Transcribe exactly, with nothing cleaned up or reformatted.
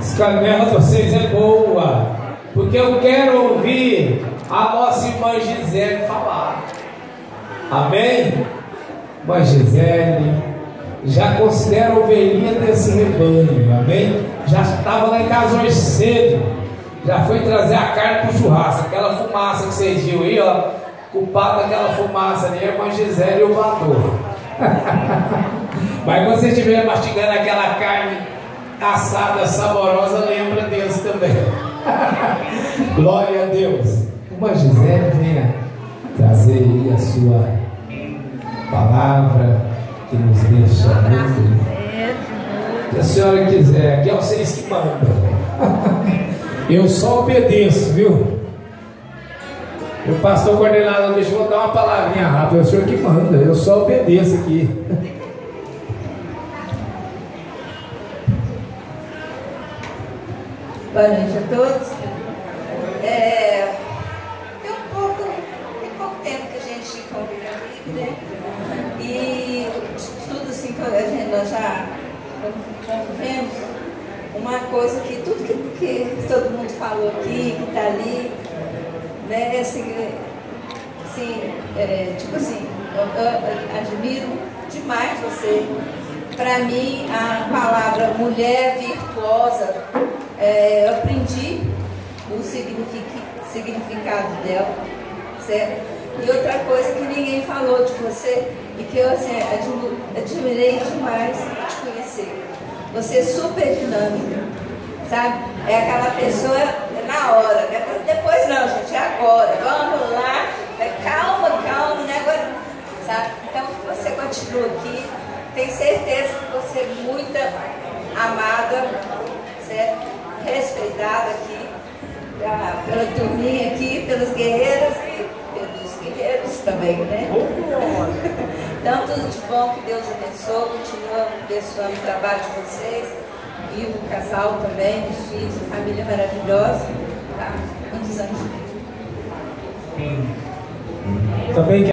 Esse canela de vocês é boa, porque eu quero ouvir a nossa irmã Gisele falar. Amém? Irmã Gisele, já considera ovelhinha desse rebanho, amém? Já estava lá em casa hoje cedo, já foi trazer a carne para o churrasco, aquela fumaça que vocês viram aí, ó, culpado daquela fumaça ali, a irmã Gisele e o Vador. Mas quando você estiver mastigando aquela carne assada, saborosa, lembra Deus também. Glória a Deus. Irmã Gisele, venha trazer aí a sua palavra que nos deixa muito feliz. Se a senhora quiser, aqui é vocês que mandam. Eu só obedeço, viu? O pastor coordenador deixa eu dar uma palavrinha rápida. É o senhor que manda, eu só obedeço aqui. Boa noite a todos. É, tem um pouco, tem pouco tempo que a gente convive aqui, né? E tudo assim que a gente, nós já convivemos, uma coisa que tudo que, que todo mundo falou aqui, que está ali, né? Assim, assim, é, tipo assim, eu, eu admiro demais você. Para mim, a palavra mulher virtuosa, é, eu aprendi o significado dela, certo? E outra coisa que ninguém falou de você e que eu assim, admirei demais te conhecer. Você é super dinâmica, sabe? É aquela pessoa na hora, né? Depois não, gente, é agora. Vamos lá, é calma, calma, né? Agora, sabe? Então você continua aqui, tenho certeza que você é muito amada, certo? Respeitada aqui, pela turminha aqui, pelos guerreiros e pelos guerreiros também, né? Então, tudo de bom, que Deus abençoe, continua abençoando o trabalho de vocês e o casal também, os filhos, a família maravilhosa, tá? Muitos anos de vida. Também